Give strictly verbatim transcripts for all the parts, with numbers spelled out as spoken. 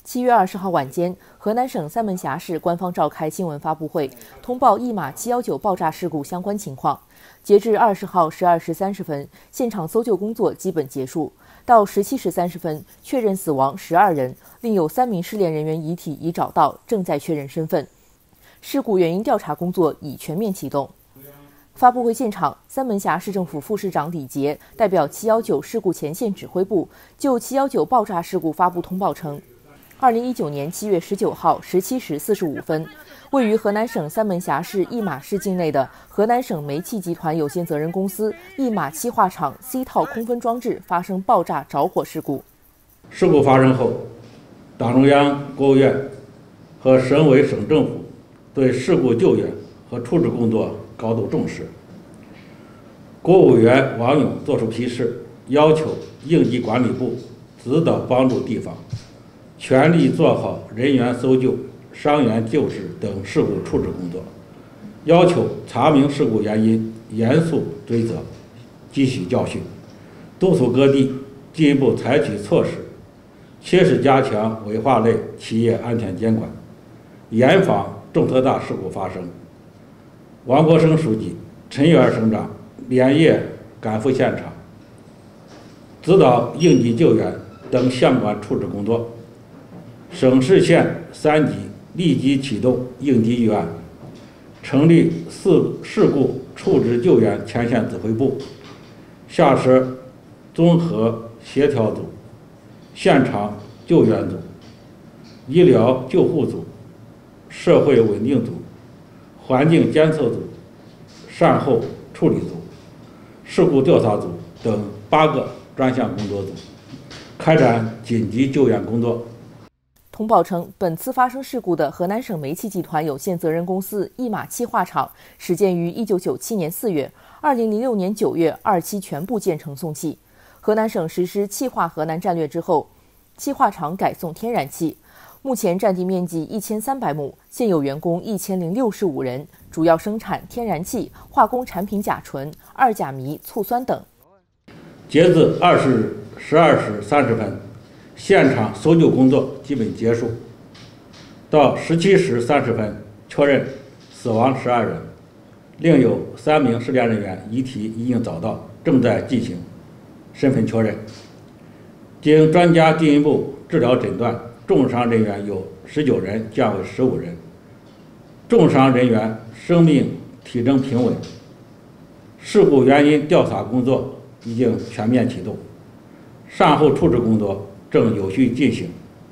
七月二十号晚间，河南省三门峡市官方召开新闻发布会，通报一马七一九爆炸事故相关情况。截至二十号十二时三十分，现场搜救工作基本结束。到十七时三十分，确认死亡十二人，另有三名失联人员遗体已找到，正在确认身份。事故原因调查工作已全面启动。发布会现场，三门峡市政府副市长李杰代表七一九事故前线指挥部就七一九爆炸事故发布通报称，二零一九年七月十九号十七时四十五分，位于河南省三门峡市一马市境内的河南省煤气集团有限责任公司一马气化厂 C 套空分装置发生爆炸着火事故。 事故发生后，党中央、国务院和省委省政府对事故救援和处置工作高度重视。国务委员王勇作出批示，要求应急管理部指导帮助地方全力做好人员搜救、伤员救治等事故处置工作，要求查明事故原因，严肃追责，汲取教训，督促各地进一步采取措施，切实加强危化类企业安全监管，严防重特大事故发生。王国生书记、陈元省长连夜赶赴现场，指导应急救援等相关处置工作。省市县三级立即启动应急预案，成立事事故处置救援前线指挥部，下设综合协调组、现场救援组、医疗救护组、社会稳定组、环境监测组、善后处理组、事故调查组等八个专项工作组，开展紧急救援工作。 通报称，本次发生事故的河南省煤气集团有限责任公司一马气化厂始建于一九九七年四月，二零零六年九月二期全部建成送气。河南省实施气化河南战略之后，气化厂改送天然气，目前占地面积一千三百亩，现有员工一千零六十五人，主要生产天然气、化工产品甲醇、二甲醚、醋酸等。 截至二十日十二时三十分，现场搜救工作基本结束。到十七时三十分，确认死亡十二人，另有三名失联人员遗体已经找到，正在进行身份确认。经专家进一步治疗诊断，重伤人员有十九人，降为十五人。重伤人员生命体征平稳。事故原因调查工作已经全面启动，善后处置工作正有序进行。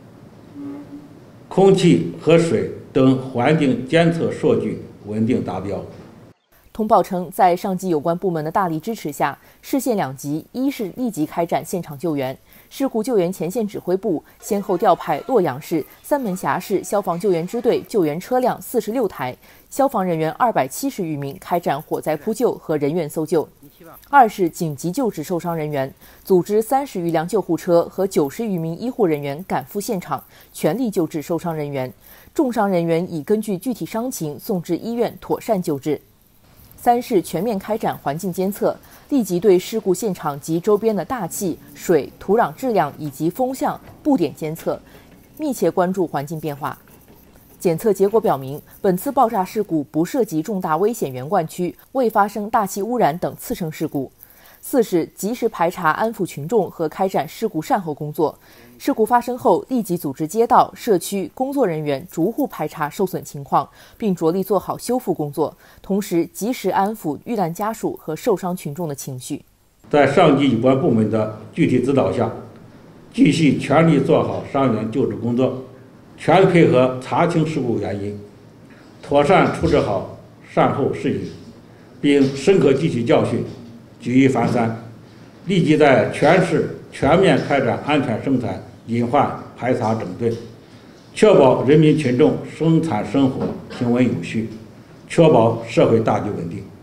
空气和水等环境监测数据稳定达标。 通报称，在上级有关部门的大力支持下，市县两级一是立即开展现场救援，事故救援前线指挥部先后调派洛阳市、三门峡市消防救援支队救援车辆四十六台，消防人员二百七十余名开展火灾扑救和人员搜救。二是紧急救治受伤人员，组织三十余辆救护车和九十余名医护人员赶赴现场，全力救治受伤人员。重伤人员已根据具体伤情送至医院妥善救治。三是全面开展环境监测，立即对事故现场及周边的大气、水、土壤质量以及风向布点监测，密切关注环境变化。检测结果表明，本次爆炸事故不涉及重大危险源灌区，未发生大气污染等次生事故。四是及时排查安抚群众和开展事故善后工作。事故发生后，立即组织街道、社区工作人员逐户排查受损情况，并着力做好修复工作，同时及时安抚遇难家属和受伤群众的情绪。 在上级有关部门的具体指导下，继续全力做好伤员救治工作，全配合查清事故原因，妥善处置好善后事宜，并深刻汲取教训，举一反三，立即在全市全面开展安全生产隐患排查整顿，确保人民群众生产生活平稳有序，确保社会大局稳定。